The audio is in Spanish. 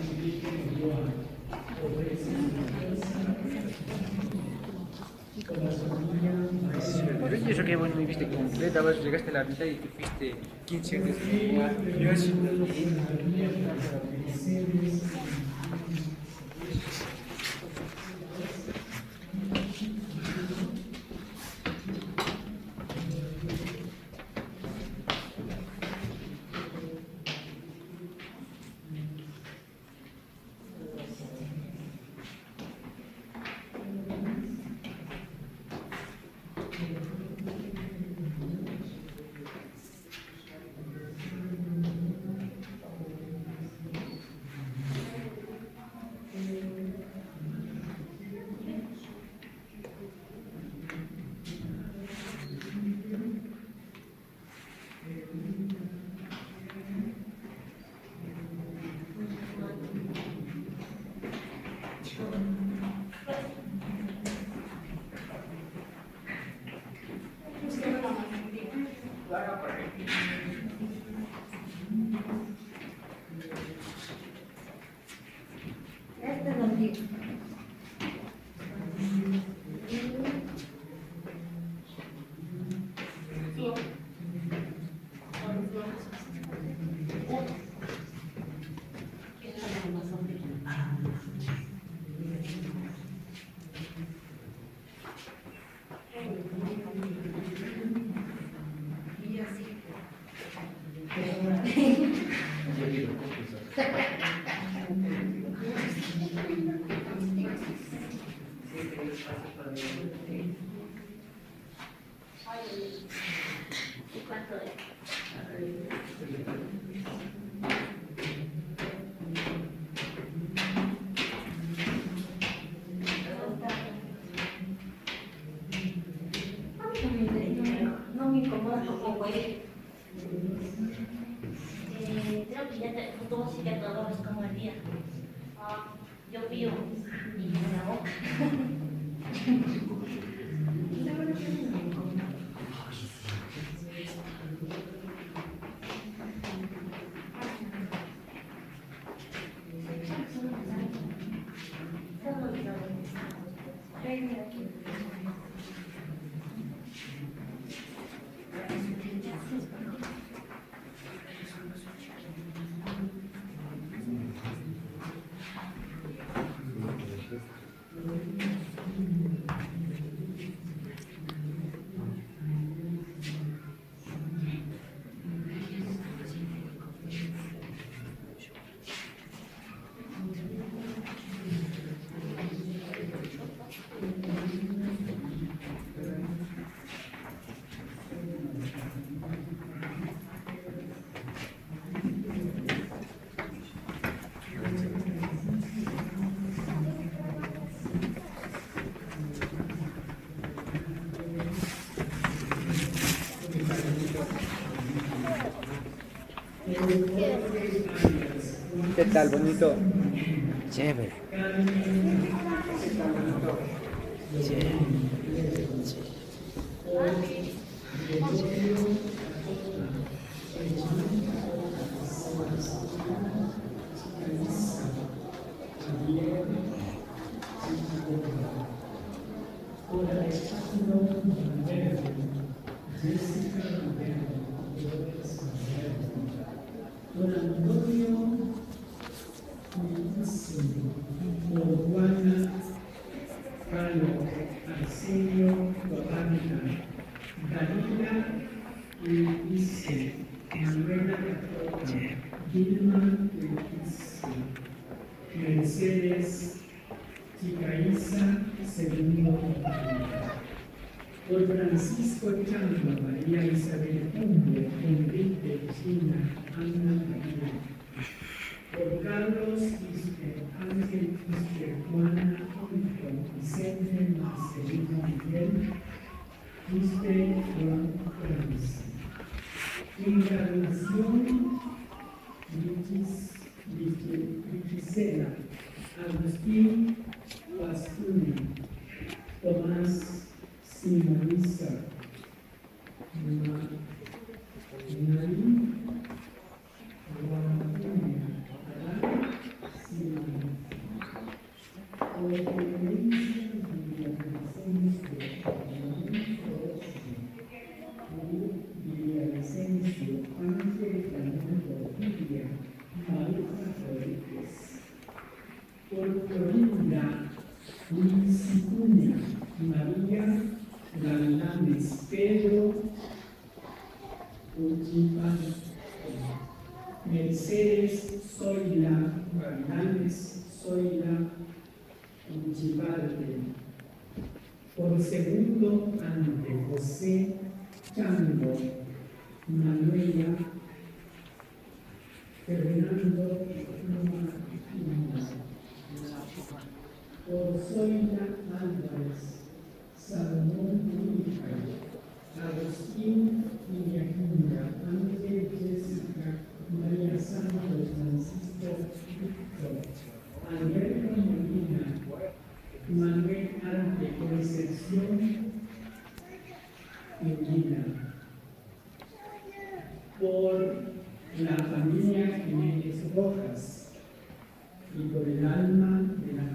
Yo eso que vos no me viste completa, vos llegaste a la mitad y te fuiste 15 años. No me incomoda tampoco, creo que ya tú sí que todo es como el día. Yo pío y en la boca. ¿Qué tal, bonito? Chévere. Don Antonio Juana Palo Arsenio Guajarna Dalila Luise Manuela Católica Gilma Luise Mercedes Chicaiza Segundo por Francisco Chamba, María Isabel Humbo, Enrique China, Ana María. Por Carlos Quispe, Ángel Quispe, Juana Hilton, Vicente Marcelino Miguel, Quispe Juan Francis. Encarnación Gisela, Agustín Pasturi, Tomás Simoniza, Nani, Guadalupe, Por Florinda Luis Cuña, María Galdames, Pedro Uchipán, Mercedes Zoila Galdames, Zoila Uchiparte. Por segundo ante José Chango, Manuela Fernando por Zoila Álvarez, Salomón Única, Agustín Villaquinda, Ángel Jessica, María Santos, Francisco Víctor, Alberto Molina, Manuel Arte, Concepción Indina. Por la familia Jiménez Rojas y por el alma de la